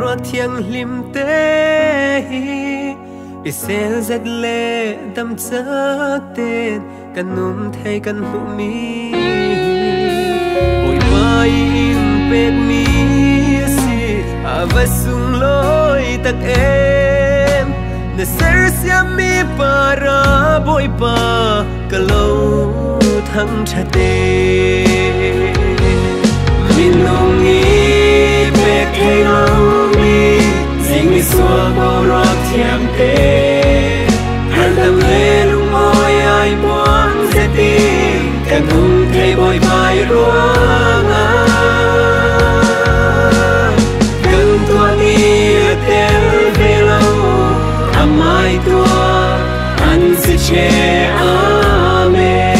ruột thiêng lim tê Isel rất lệ tâm chất tên Cần nôm thay cần hụ mi Bội mai in bệt mi si Và sung lối tắc em Nè ser siam mi para bội pa Cả lâu thăng cha tê Min nông nghi bệt hay lâu mi Dinh mi xua bao rạc thiam tê Hàn đâm lê lung môi ai buông sẽ tìm Càng hùng thay bội bài ruộng Gần tua nghĩa tên về lâu Ama'i Tuah anh sẽ che Amen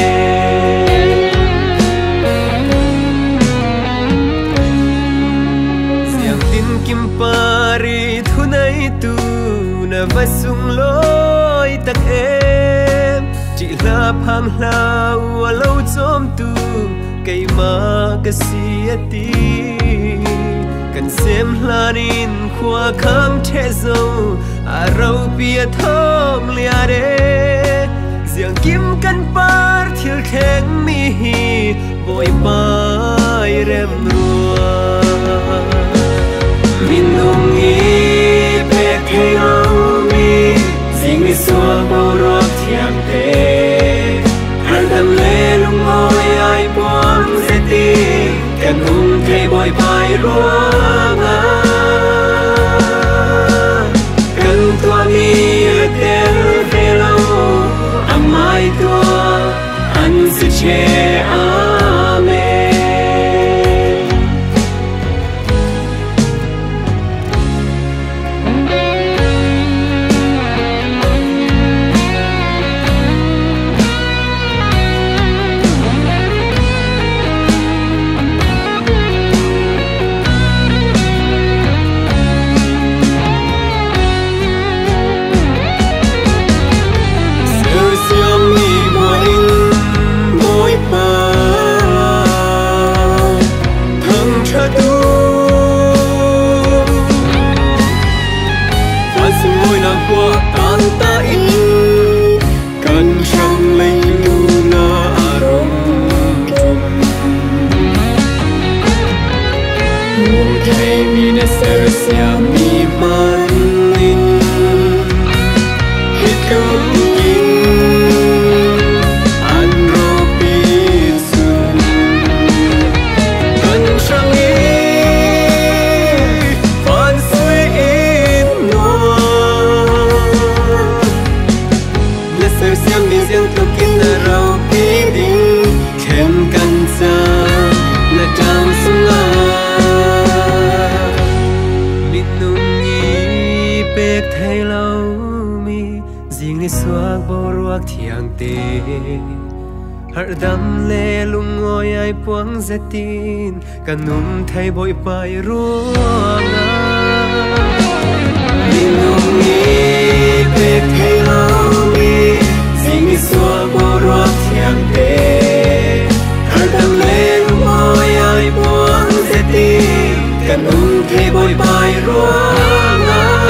Giang tin kim pari thu nay tu Na và sung lối tắc em Chỉ là phang lao và lâu chôm tu Cây mà cái xìa tí Cần xem là nín khoa khám trẻ dâu Rau bia thơm lia đê Giang kim cân par thiêu khen mi Bội bài rem rùa Min nông nghi bẹt hay lâu mi Dinh mi xua bao rạc thiam tê Hàn đâm lê lung môi ai buông sẽ tìm Càng hùng thay bội bài ruộng Cần tua nghĩa tên về lâu Ama'i Tuah anh sẽ che Amen Đâm lê lung ngồi ai buông sẽ tin Cả nôm thay bội bài ruộng Min nông nghi bẹt hay lâu mi Dinh mi xua bao rạc thiam tê Hàn đâm lê lung ngồi ai buông sẽ tin Cả nôm thay bội bài ruộng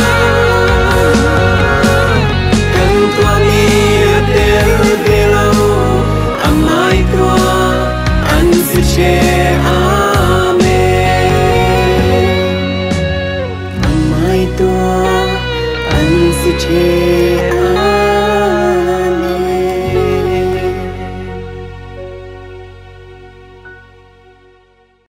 Cần tua nghĩa tên về lâu Ama'i Tuah anh sẽ che Amen Ama'i Tuah anh sẽ che